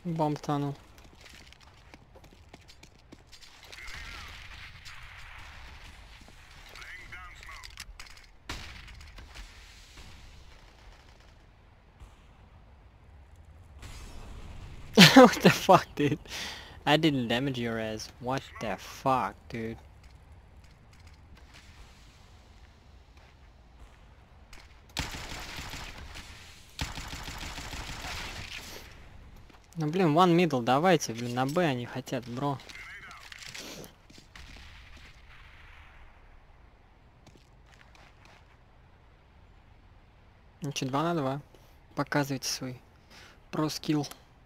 Bomb tunnel. What the fuck, dude? I didn't damage your ass. What the fuck, dude? Ну блин, one middle, давайте, блин, на Б они хотят, бро. Ну че, 2 на 2. Показывайте свой про-скилл.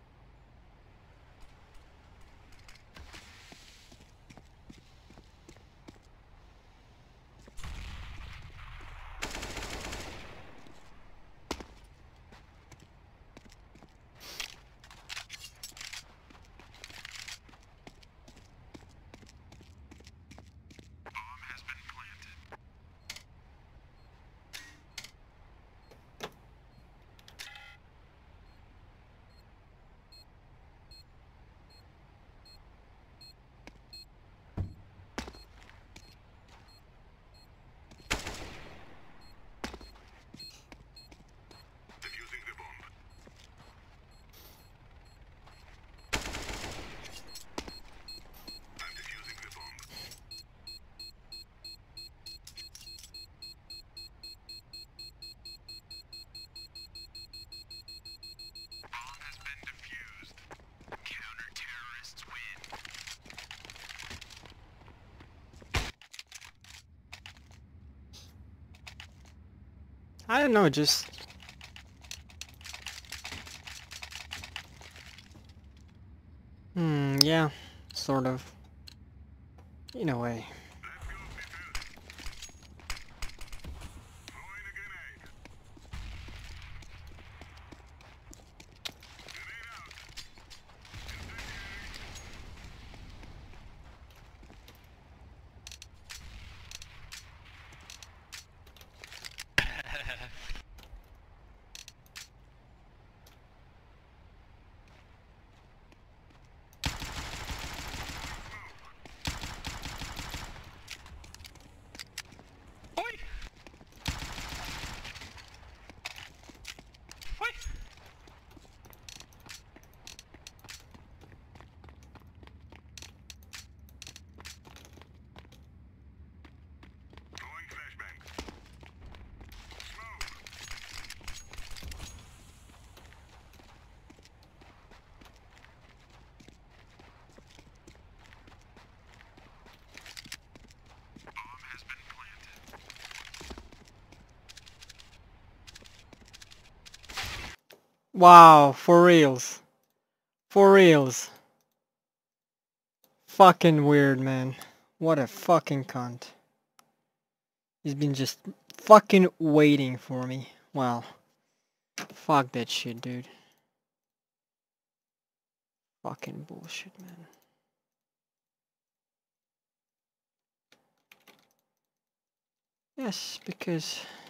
I don't know, just... yeah, sort of. In a way. Wow, for reals. For reals. Fucking weird, man. What a fucking cunt. He's been just fucking waiting for me. Wow. Fuck that shit, dude. Fucking bullshit, man. Yes, because